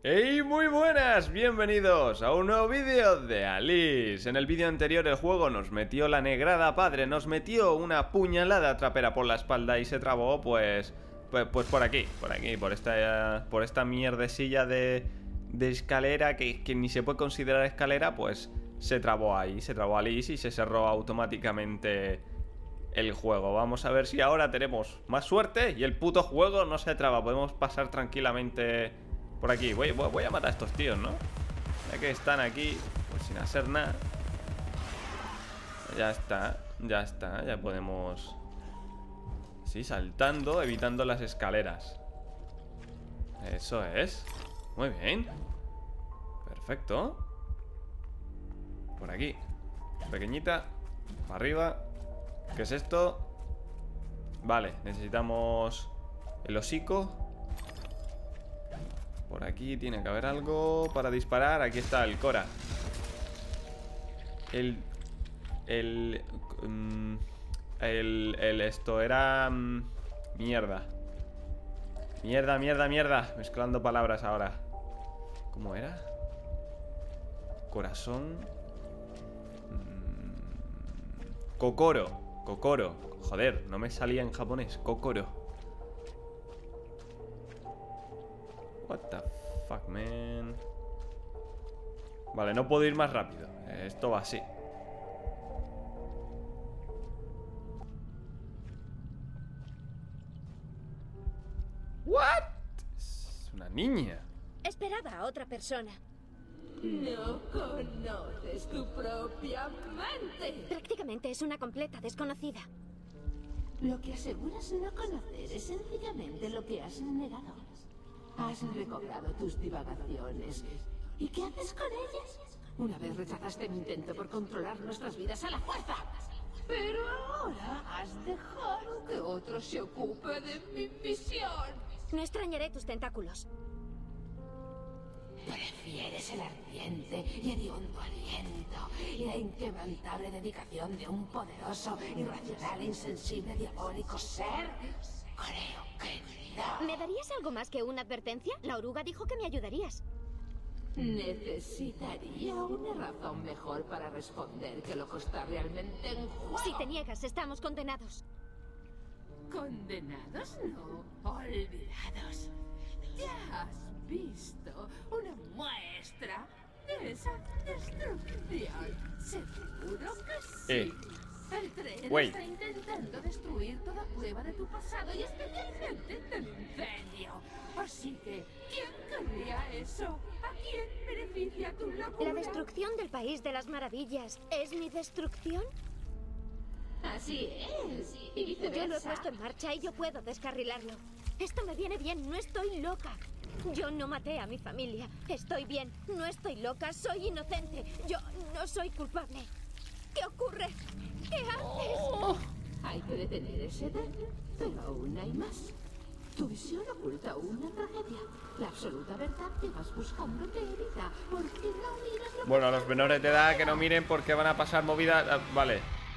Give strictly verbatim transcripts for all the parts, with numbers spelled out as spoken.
¡Hey! Muy buenas, bienvenidos a un nuevo vídeo de Alice. En el vídeo anterior el juego nos metió la negrada padre, nos metió una puñalada trapera por la espalda y se trabó pues, pues, pues por aquí, por aquí, por esta, por esta mierdecilla de, de escalera que, que ni se puede considerar escalera, pues se trabó ahí, se trabó Alice y se cerró automáticamente el juego. Vamos a ver si ahora tenemos más suerte y el puto juego no se traba, podemos pasar tranquilamente por aquí. Voy, voy, voy a matar a estos tíos, ¿no? Ya que están aquí, pues sin hacer nada. Ya está, ya está, ya podemos... Sí, saltando, evitando las escaleras. Eso es. Muy bien. Perfecto. Por aquí. Pequeñita. Para arriba. ¿Qué es esto? Vale, necesitamos el hocico. Por aquí tiene que haber algo para disparar. Aquí está el Cora. El... El... Um, el, el... Esto era... Um, mierda. Mierda, mierda, mierda. Mezclando palabras ahora. ¿Cómo era? Corazón... Um, Kokoro. Kokoro. Joder, no me salía en japonés. Kokoro. What the fuck, man. Vale, no puedo ir más rápido. Esto va así. What? Es una niña. Esperaba a otra persona. No conoces tu propia mente. Prácticamente es una completa desconocida. Lo que aseguras no conocer es sencillamente lo que has negado. Has recobrado tus divagaciones. ¿Y qué haces con ellas? Una vez rechazaste mi intento por controlar nuestras vidas a la fuerza. Pero ahora has dejado que otro se ocupe de mi misión. No extrañaré tus tentáculos. Prefieres el ardiente y hediondo aliento y la inquebrantable dedicación de un poderoso, irracional e insensible diabólico ser. Creo que no. ¿Me darías algo más que una advertencia? La oruga dijo que me ayudarías. Necesitaría una razón mejor para responder que lo que está realmente en juego. Si te niegas, estamos condenados. ¿Condenados? No, olvidados. Ya has visto una muestra de esa destrucción. Seguro que sí. Eh. El tren Wait. está intentando destruir toda prueba de tu pasado y especialmente del incendio. Así que, ¿quién querría eso? ¿A quién beneficia tu locura? ¿La destrucción del país de las maravillas es mi destrucción? Así es. Y viceversa. Yo lo he puesto en marcha y yo puedo descarrilarlo. Esto me viene bien, no estoy loca. Yo no maté a mi familia. Estoy bien, no estoy loca, soy inocente. Yo no soy culpable. ¿Qué ocurre? ¿Qué haces? Oh, hay que detener ese tren, pero aún hay más. Tu visión oculta una tragedia. La absoluta verdad que vas buscando te evita. Porque no miras lo Bueno, a los menores de edad que no miren porque van a pasar movidas. Ah, vale.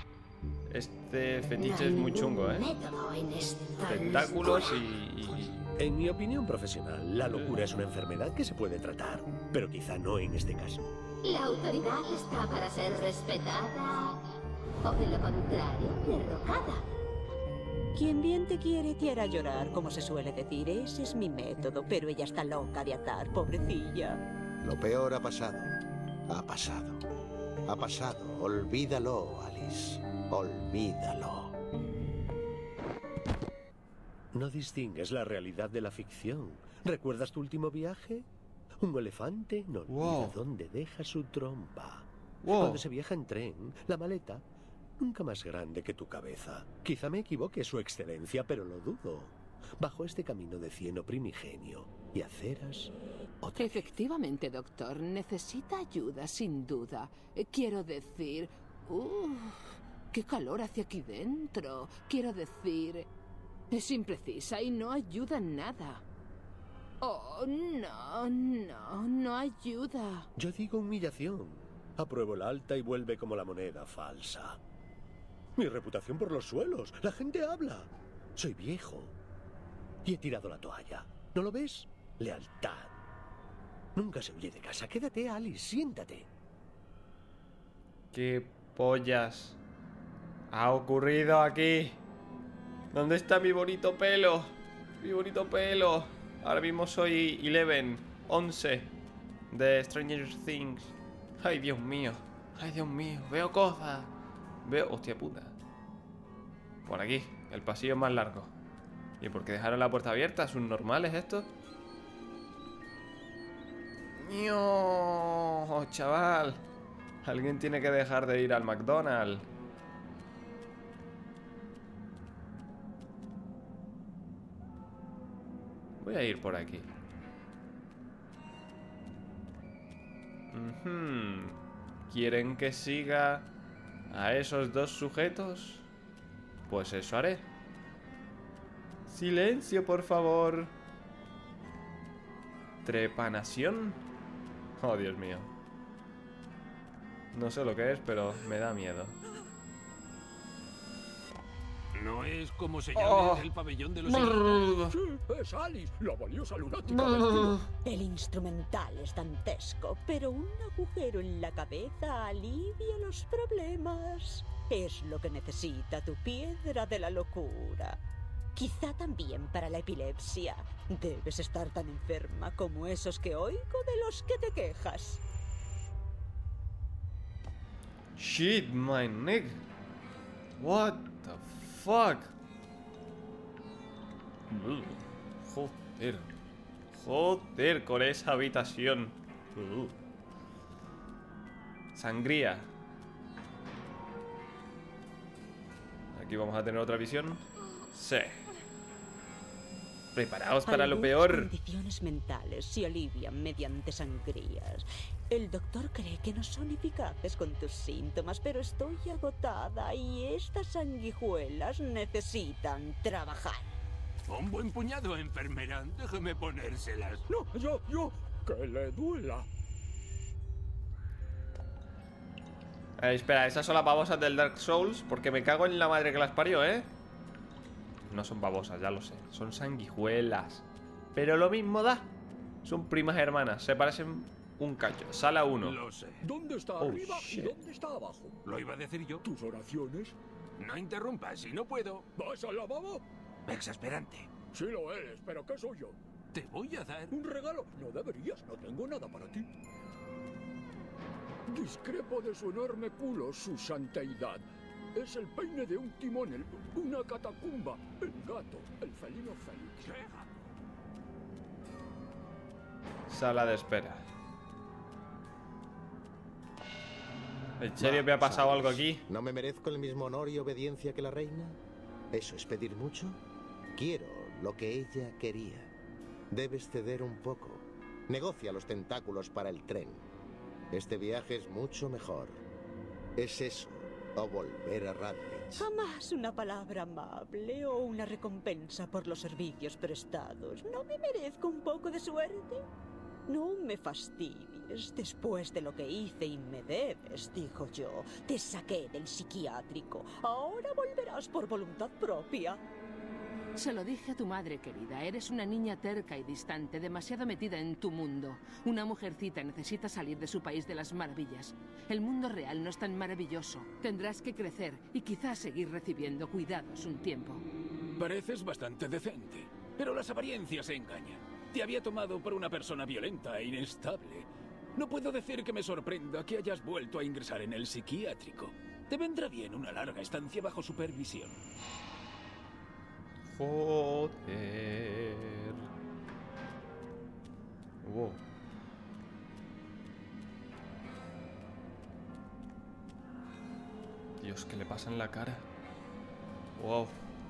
Este fetiche es muy chungo, ¿eh? Tentáculos y, y... En mi opinión profesional, la locura es una enfermedad que se puede tratar, pero quizá no en este caso. La autoridad está para ser respetada o, de lo contrario, derrocada. Quien bien te quiere te hará llorar, como se suele decir. Ese es mi método, pero ella está loca de atar, pobrecilla. Lo peor ha pasado. Ha pasado. Ha pasado. Olvídalo, Alice. Olvídalo. No distingues la realidad de la ficción. ¿Recuerdas tu último viaje? Un elefante no olvida Wow. dónde deja su trompa. Wow. Cuando se viaja en tren, la maleta nunca más grande que tu cabeza. Quizá me equivoque, su excelencia, pero lo dudo. Bajo este camino de cieno primigenio y aceras, otra vez. Efectivamente, doctor, necesita ayuda, sin duda. Eh, Quiero decir... Uf, ¡qué calor hace aquí dentro! Quiero decir... Es imprecisa y no ayuda en nada. Oh, no, no, no ayuda. Yo digo humillación. Apruebo la alta y vuelve como la moneda falsa. Mi reputación por los suelos. La gente habla. Soy viejo. Y he tirado la toalla. ¿No lo ves? Lealtad. Nunca se huye de casa. Quédate, Alice, siéntate. ¿Qué pollas ha ocurrido aquí? ¿Dónde está mi bonito pelo? Mi bonito pelo. Ahora mismo soy Eleven, once de Stranger Things. Ay, Dios mío. Ay, Dios mío. Veo cosas. Veo... Hostia puta. Por aquí. El pasillo es más largo. ¿Y por qué dejaron la puerta abierta? ¿Son normales esto? ¡No! Chaval. Alguien tiene que dejar de ir al McDonald's. Voy a ir por aquí. Uh-huh. ¿Quieren que siga a esos dos sujetos? Pues eso haré. Silencio, por favor. Trepanación. Oh, Dios mío. No sé lo que es, pero me da miedo. ¿No es como se llama Oh. el pabellón de los... Sí, es Alice, la valiosa lunática del tío. El instrumental es dantesco, pero un agujero en la cabeza alivia los problemas. Es lo que necesita tu piedra de la locura. Quizá también para la epilepsia. Debes estar tan enferma como esos que oigo de los que te quejas. Shit, my nigga. What the fuck? Uh, Joder. Joder con esa habitación. Uh. Sangría. Aquí vamos a tener otra visión. Sí. Preparaos para lo Algunas peor. condiciones mentales se alivian mediante sangrías. El doctor cree que no son eficaces con tus síntomas, pero estoy agotada y estas sanguijuelas necesitan trabajar. Un buen puñado, enfermera. Déjeme ponérselas. No, yo, yo, que le duela. Eh, espera, esas son las babosas del Dark Souls. Porque me cago en la madre que las parió, ¿eh? No son babosas, ya lo sé. Son sanguijuelas. Pero lo mismo da. Son primas hermanas. Se parecen un cacho. Sala uno. Lo sé. ¿Dónde está Oh, arriba shit. y dónde está abajo? Lo iba a decir yo. ¿Tus oraciones? No interrumpas, si no puedo. ¿Vas al lavabo? Exasperante. Sí lo eres, pero ¿qué soy yo? Te voy a dar... ¿Un regalo? No deberías, no tengo nada para ti. Discrepo de su enorme culo, su santeidad. Es el peine de un timón, el- una catacumba, el gato, el felino Félix. Sala de espera. ¿En serio me ha pasado algo aquí? ¿No me merezco el mismo honor y obediencia que la reina? ¿Eso es pedir mucho? Quiero lo que ella quería. Debes ceder un poco. Negocia los tentáculos para el tren. Este viaje es mucho mejor. Es eso, o volver a Radwich. Jamás una palabra amable o una recompensa por los servicios prestados. ¿No me merezco un poco de suerte? No me fastidies. Después de lo que hice y me debes, dijo yo, te saqué del psiquiátrico. Ahora volverás por voluntad propia. Se lo dije a tu madre, querida. Eres una niña terca y distante, demasiado metida en tu mundo. Una mujercita necesita salir de su país de las maravillas. El mundo real no es tan maravilloso. Tendrás que crecer y quizás seguir recibiendo cuidados un tiempo. Pareces bastante decente, pero las apariencias engañan. Te había tomado por una persona violenta e inestable. No puedo decir que me sorprenda que hayas vuelto a ingresar en el psiquiátrico. Te vendrá bien una larga estancia bajo supervisión. Joder. Wow. Dios, ¿qué le pasa en la cara? Wow.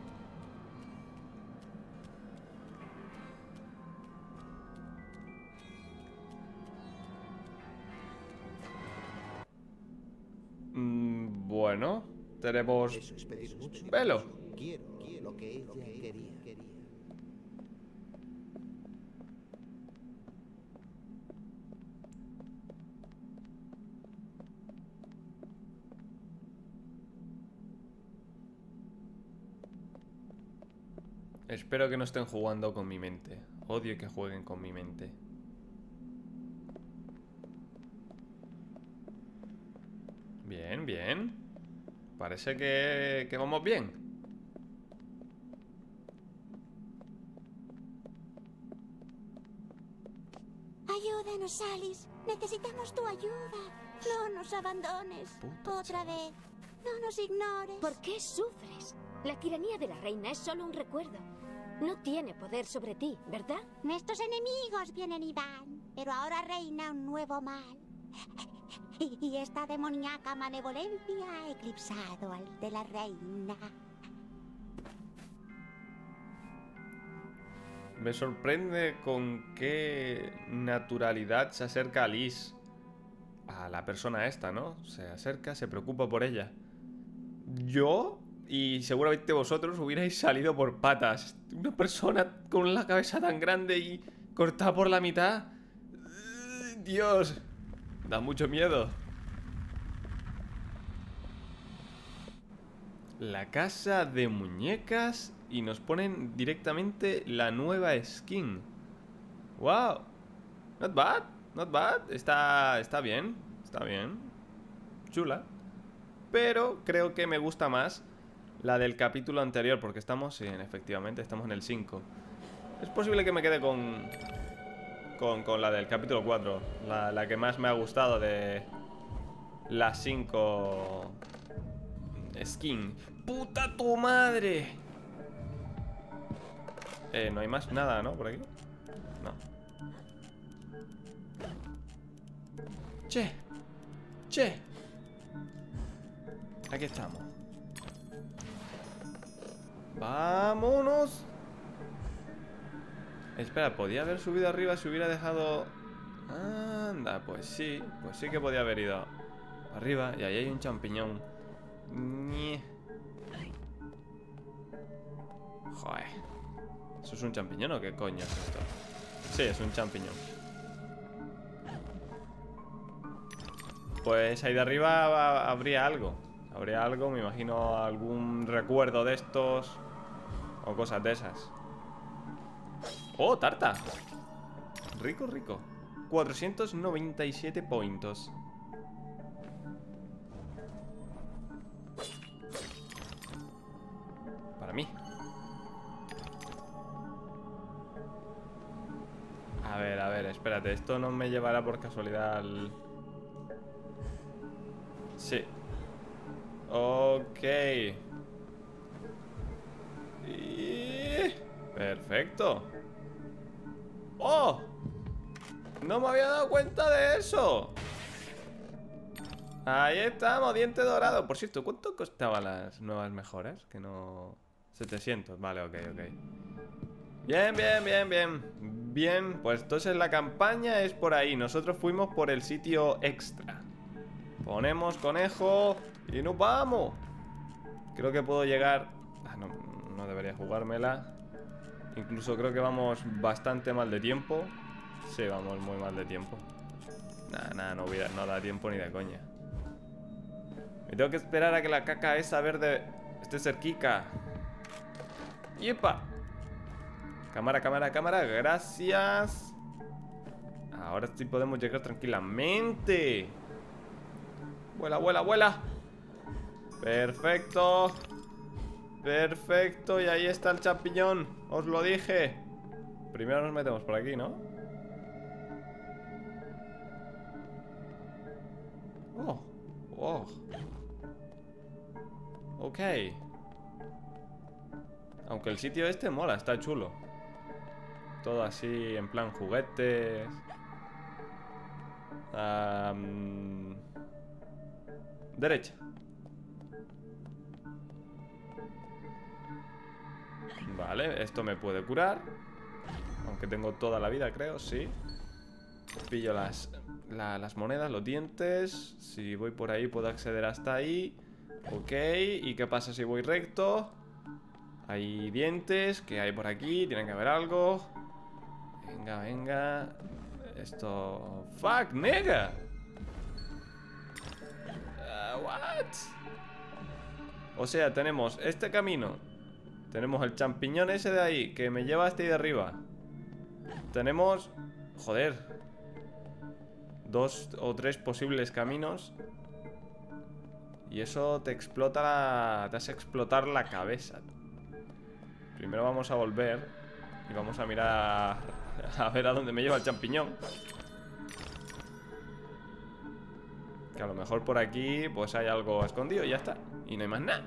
Mm, bueno, tenemos Eso es pedir mucho. velo. Quiero lo que ella quería. Espero que no estén jugando con mi mente. Odio que jueguen con mi mente. Bien, bien. Parece que, que vamos bien. Ayúdanos, Alice. Necesitamos tu ayuda. No nos abandones. Puta Otra vez. No nos ignores. ¿Por qué sufres? La tiranía de la reina es solo un recuerdo. No tiene poder sobre ti, ¿verdad? Nuestros enemigos vienen y van, pero ahora reina un nuevo mal. Y, y esta demoníaca malevolencia ha eclipsado al de la reina. Me sorprende con qué naturalidad se acerca Alice a la persona esta, ¿no? Se acerca, se preocupa por ella. Yo, y seguramente vosotros, hubierais salido por patas. Una persona con la cabeza tan grande y cortada por la mitad. Dios, da mucho miedo. La casa de muñecas. Y nos ponen directamente la nueva skin. Wow. Not bad, not bad. Está, está bien, está bien. Chula. Pero creo que me gusta más la del capítulo anterior, porque estamos, sí, efectivamente, estamos en el cinco. Es posible que me quede con Con, con la del capítulo cuatro, la, la que más me ha gustado de las cinco skin. ¡Puta tu madre! Eh, no hay más nada, ¿no? Por aquí. No. Che. Che. Aquí estamos. Vámonos. Espera, ¿podía haber subido arriba si hubiera dejado...? Anda, pues sí. Pues sí que podía haber ido arriba. Y ahí hay un champiñón. Ñe. Joder. ¿Eso es un champiñón o qué coño es esto? Sí, es un champiñón. Pues ahí de arriba va, habría algo. Habría algo, me imagino algún recuerdo de estos o cosas de esas. ¡Oh, tarta! Rico, rico. cuatrocientos noventa y siete puntos. Para mí. A ver, a ver, espérate. Esto no me llevará por casualidad al... Sí. Ok. Y... Perfecto. ¡Oh! No me había dado cuenta de eso. Ahí estamos, diente dorado. Por cierto, ¿cuánto costaban las nuevas mejoras? Que no... setecientos, vale, ok, ok. Bien, bien, bien, bien. Bien, pues entonces la campaña es por ahí. Nosotros fuimos por el sitio extra. Ponemos conejo y nos vamos. Creo que puedo llegar... Ah, no, no debería jugármela. Incluso creo que vamos bastante mal de tiempo. Sí, vamos muy mal de tiempo. Nada, nada, no, hubiera, no da tiempo ni de coña. Me tengo que esperar a que la caca esa verde esté cerquica. ¡Yepa! Cámara, cámara, cámara, gracias. Ahora sí podemos llegar tranquilamente. Vuela, vuela, vuela. Perfecto. Perfecto, y ahí está el champiñón. Os lo dije. Primero nos metemos por aquí, ¿no? Oh, oh. Ok. Aunque el sitio este mola, está chulo. Todo así, en plan juguetes. Um... Derecha. Vale, esto me puede curar. Aunque tengo toda la vida, creo, sí. Pillo las, la, las monedas, los dientes. Si voy por ahí puedo acceder hasta ahí. Ok, ¿y qué pasa si voy recto? Hay dientes, ¿qué hay por aquí? Tiene que haber algo. Venga, venga. Esto... ¡Fuck, nega! Uh, ¿What? O sea, tenemos este camino. Tenemos el champiñón ese de ahí, que me lleva hasta ahí de arriba. Tenemos... Joder. Dos o tres posibles caminos. Y eso te explota la... te hace explotar la cabeza. Primero vamos a volver y vamos a mirar a ver a dónde me lleva el champiñón. Que a lo mejor por aquí pues hay algo escondido y ya está. Y no hay más nada.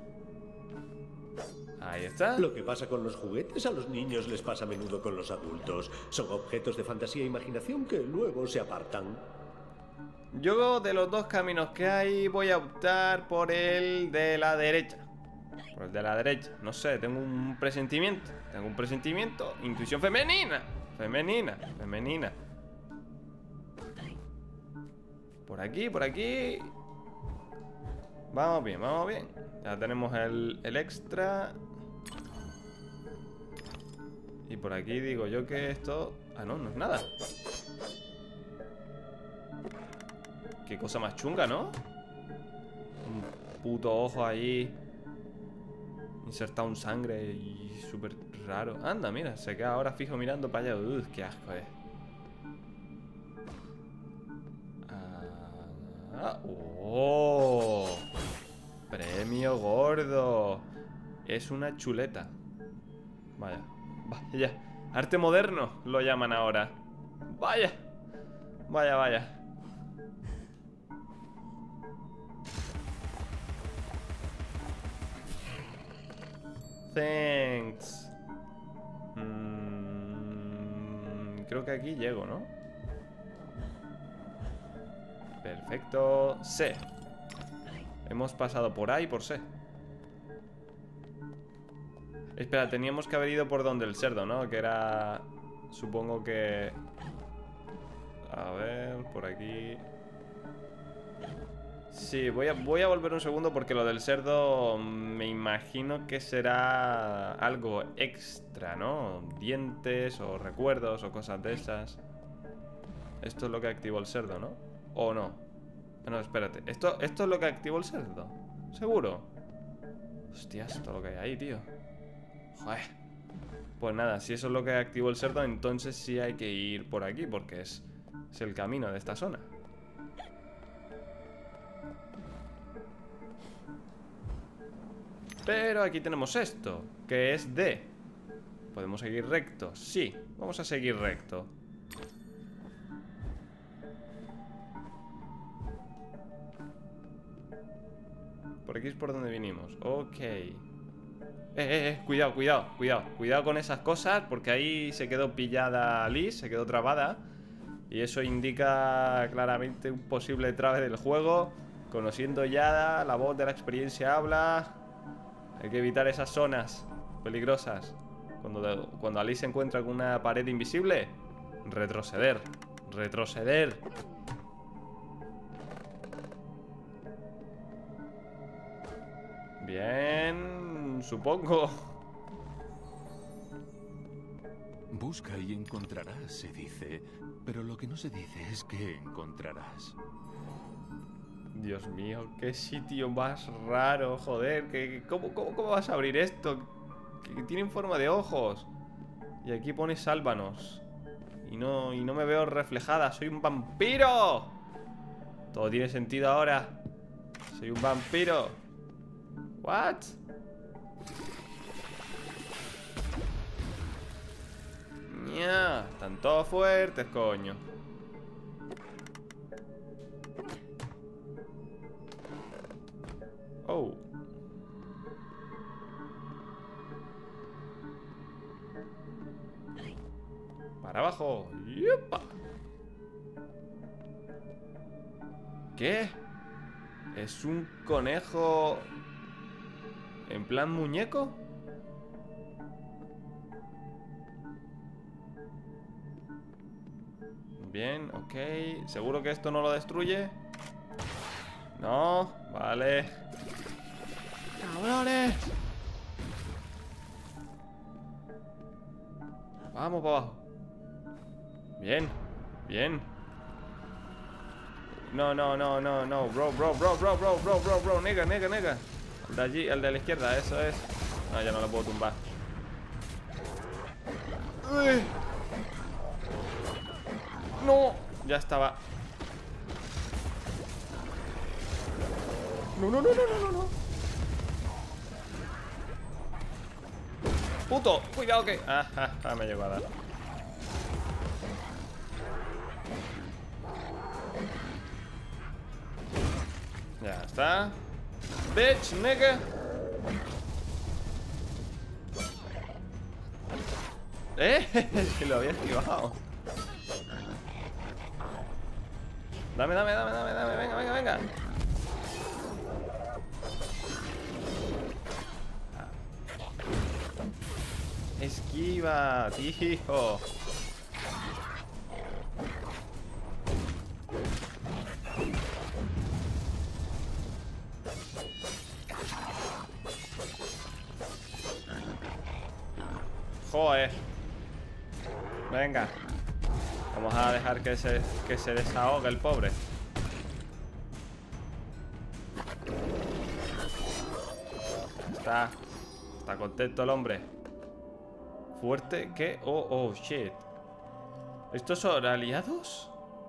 Ahí está. Lo que pasa con los juguetes a los niños les pasa a menudo con los adultos. Son objetos de fantasía e imaginación que luego se apartan. Yo de los dos caminos que hay voy a optar por el de la derecha. Por el de la derecha. No sé, tengo un presentimiento. Tengo un presentimiento. Intuición femenina. Femenina, femenina. Por aquí, por aquí. Vamos bien, vamos bien. Ya tenemos el, el extra. Y por aquí digo yo que esto... Ah, no, no es nada. Qué cosa más chunga, ¿no? Un puto ojo ahí insertado en sangre y súper raro. Anda, mira, se queda ahora fijo mirando para allá. Uf, qué asco es. Ah, ¡oh! Premio gordo. Es una chuleta. Vaya, vaya. Arte moderno lo llaman ahora. Vaya. Vaya, vaya. Thanks. Mm, creo que aquí llego, ¿no? Perfecto. C. Hemos pasado por A y por C. Espera, teníamos que haber ido por donde el cerdo, ¿no? Que era... Supongo que... A ver, por aquí... Sí, voy a, voy a volver un segundo porque lo del cerdo me imagino que será algo extra, ¿no? Dientes o recuerdos o cosas de esas. Esto es lo que activó el cerdo, ¿no? ¿O no? No, espérate. ¿Esto, esto es lo que activó el cerdo? ¿Seguro? Hostias, todo lo que hay ahí, tío. Joder. Pues nada, si eso es lo que activó el cerdo, entonces sí hay que ir por aquí porque es, es el camino de esta zona. Pero aquí tenemos esto, que es D. ¿Podemos seguir recto? Sí, vamos a seguir recto. Por aquí es por donde vinimos. Ok. Eh, eh, eh, cuidado, cuidado, cuidado. Cuidado con esas cosas, porque ahí se quedó pillada Liz, se quedó trabada. Y eso indica claramente un posible trabe del juego. Conociendo ya la voz de la experiencia habla. Hay que evitar esas zonas peligrosas. Cuando, cuando Alice se encuentra con una pared invisible, retroceder. Retroceder. Bien, supongo. Busca y encontrarás, se dice. Pero lo que no se dice es que encontrarás. Dios mío, qué sitio más raro, joder. Que, ¿cómo, cómo, ¿Cómo vas a abrir esto? Que tienen forma de ojos. Y aquí pone sálvanos. Y no, y no me veo reflejada. ¡Soy un vampiro! Todo tiene sentido ahora. Soy un vampiro. ¿What? Ya, están todos fuertes, coño. Oh. Para abajo. ¡Yupa! ¿Qué? ¿Es un conejo en plan muñeco? Bien, ok. ¿Seguro que esto no lo destruye? No, vale. ¡Cabrones! Vamos para abajo. Bien, bien. No, no, no, no, no. Bro, bro, bro, bro, bro, bro, bro, bro. Nega, nega, nega. El de allí, el de la izquierda, eso es. No, ya no lo puedo tumbar. Uy. No, ya estaba. No, no, no, no, no, no, no. Puto, cuidado que... Ah, ah, ah, me llegó a dar. Ya está. Bitch, nigga. Eh, es que lo había esquivado. Dame, dame, dame, dame, dame, venga, venga, venga. Esquiva, tío. Joder. Venga. Vamos a dejar que se, que se desahogue el pobre. Está. Está contento el hombre. Fuerte que... Oh, oh, shit. ¿Estos son aliados?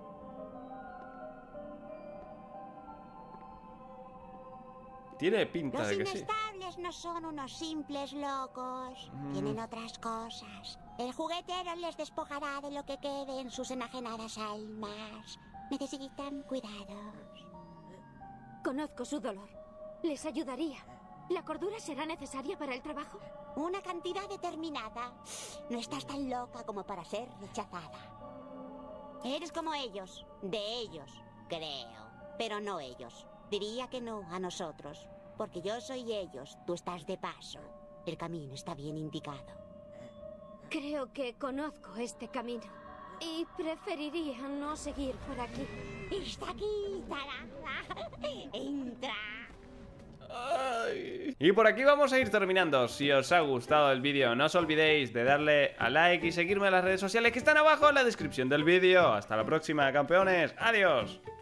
Tiene pinta Los de que sí. inestables no son unos simples locos. Mm. Tienen otras cosas. El juguetero les despojará de lo que quede en sus enajenadas almas. Necesitan cuidados. Conozco su dolor. Les ayudaría. ¿La cordura será necesaria para el trabajo? Una cantidad determinada. No estás tan loca como para ser rechazada. Eres como ellos. De ellos, creo. Pero no ellos. Diría que no a nosotros. Porque yo soy ellos. Tú estás de paso. El camino está bien indicado. Creo que conozco este camino. Y preferiría no seguir por aquí. Está aquí, tarada. Entra. Ay. Y por aquí vamos a ir terminando. Si os ha gustado el vídeo, no os olvidéis de darle a like y seguirme en las redes sociales que están abajo en la descripción del vídeo. Hasta la próxima, campeones. Adiós.